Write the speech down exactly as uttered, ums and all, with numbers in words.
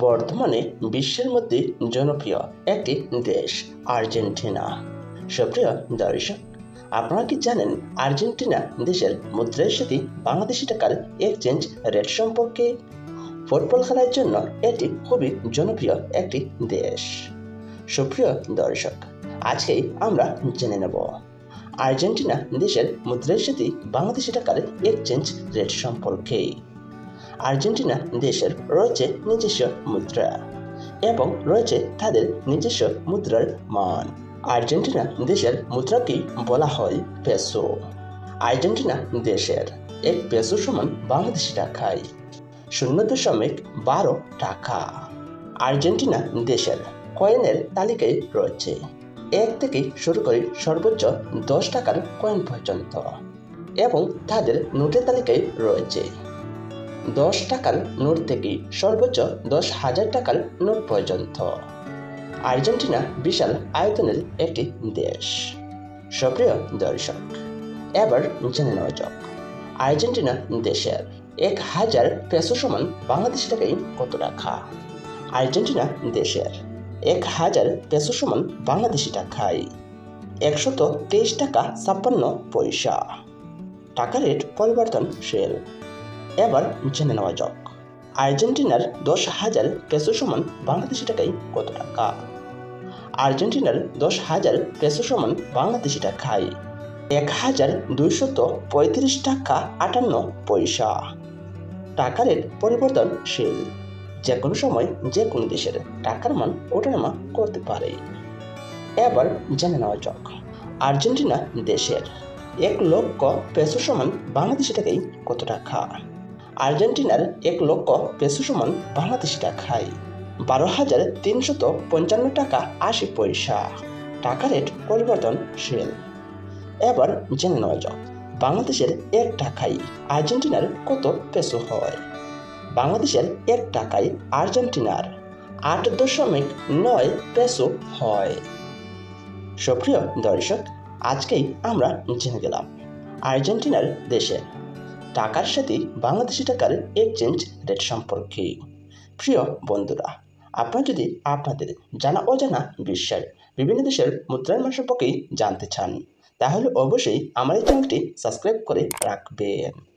বর্তমানে বিশ্বের মধ্যে জনপ্রিয় একটি দেশ আর্জেন্টিনা। সুপ্রিয় দর্শক, আপনারা কি জানেন আর্জেন্টিনা দেশের মুদ্রার সাথে বাংলাদেশি টাকার এক্সচেঞ্জ রেট সম্পর্কে? ফুটবল খেলার জন্য এটি খুবই জনপ্রিয় একটি দেশ। সুপ্রিয় দর্শক, আজকে আমরা জেনে নেব আর্জেন্টিনা দেশের মুদ্রার সাথে বাংলাদেশি টাকার এক্সচেঞ্জ রেট সম্পর্কে। আর্জেন্টিনা দেশের রয়েছে নিজস্ব মুদ্রা এবং রয়েছে তাদের নিজস্ব মুদ্রার মান। আর্জেন্টিনা দেশের মুদ্রাকে বলা হয় পেসো। আর্জেন্টিনা দেশের এক পেসো সমান বাংলাদেশি টাকায় শূন্য দশমিক বারো টাকা। আর্জেন্টিনা দেশের কয়েনের তালিকায় রয়েছে এক থেকে শুরু করে সর্বোচ্চ দশ টাকার কয়েন পর্যন্ত, এবং তাদের নোটের তালিকায় রয়েছে দশ টাকার নোট থেকে সর্বোচ্চ দশ হাজার টাকার নোট পর্যন্ত। আর্জেন্টিনা বিশাল আয়তনের একটি দেশ। সুপ্রিয় দর্শক, এবার জেনে নেওয়া যাক আর্জেন্টিনা দেশের এক হাজার পেসো সমান বাংলাদেশি টাকায় কত টাকা। আর্জেন্টিনা দেশের এক হাজার পেসো সমান বাংলাদেশি টাকায় একশত তেইশ টাকা ছাপ্পান্ন পয়সা। টাকা রেট পরিবর্তনশীল। এবার জেনে নেওয়া যাক আর্জেন্টিনার দশ হাজার পেসো সমান বাংলাদেশি টাকায় কত টাকা। আর্জেন্টিনার দশ হাজার পেসো সমান বাংলাদেশি টাকায় এক হাজার দুইশত পঁয়ত্রিশ টাকা আটান্ন পয়সা। টাকা রেট পরিবর্তনশীল। যে কোনো সময় যে কোনো দেশের টাকার মান ওঠানামা করতে পারে। এবার জেনে নেওয়া যাক আর্জেন্টিনা দেশের এক লক্ষ পেসো সমান বাংলাদেশি টাকায় কত টাকা। আর্জেন্টিনার এক লক্ষ পেসো সমান বাংলাদেশি টাকায় বারো হাজার তিনশত পঞ্চান্ন টাকা আশি পয়সা। টাকা রেট পরিবর্তনশীল। এবার জেনে নেওয়া যাক বাংলাদেশের এক টাকায় আর্জেন্টিনার কত পেসো হয়। বাংলাদেশের এক টাকায় আর্জেন্টিনার আট দশমিক নয় পেসো হয়। সুপ্রিয় দর্শক, আজকেই আমরা জেনে গেলাম আর্জেন্টিনার দেশের টাকার সাথে বাংলাদেশি টাকার এক্সচেঞ্জ রেট সম্পর্কে। প্রিয় বন্ধুরা, আপনারা যদি আপনাদের জানা অজানা বিশ্বের বিভিন্ন দেশের মুদ্রার মান সম্পর্কে জানতে চান, তাহলে অবশ্যই আমার এই চ্যানেলটি সাবস্ক্রাইব করে রাখবেন।